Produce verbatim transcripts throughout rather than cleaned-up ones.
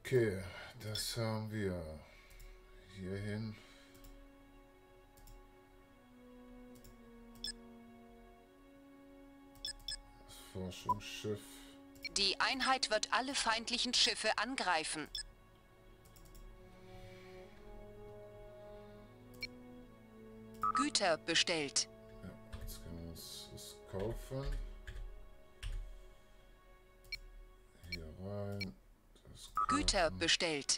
Okay, das haben wir hierhin. Das Forschungsschiff. Die Einheit wird alle feindlichen Schiffe angreifen. Güter bestellt. Ja, jetzt können wir uns das kaufen. Hier rein. Das kaufen. Güter bestellt.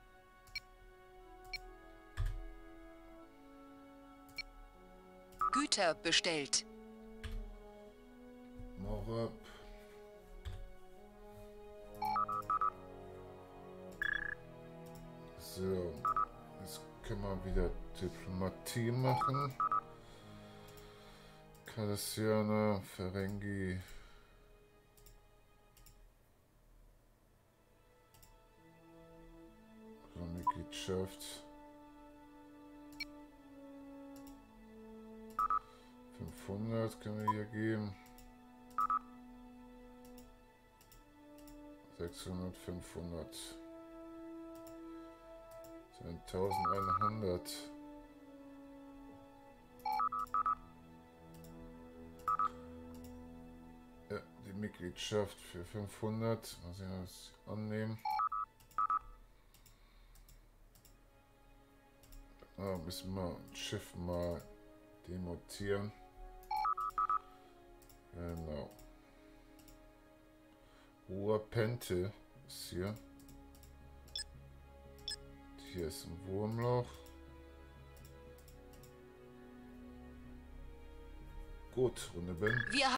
Güter bestellt. Morab. So, jetzt können wir wieder Diplomatie machen. Cardassianer, Ferengi. So, Mitgliedschaft. fünfhundert können wir hier geben. sechshundert, fünfhundert. eintausendeinhundert. Ja, die Mitgliedschaft für fünfhundert. Mal sehen, was sie annehmen. Da müssen wir ein Schiff mal demontieren. Genau. Ruhrpente ist hier. Hier ist ein Wurmloch. Gut, Runde bin. Wir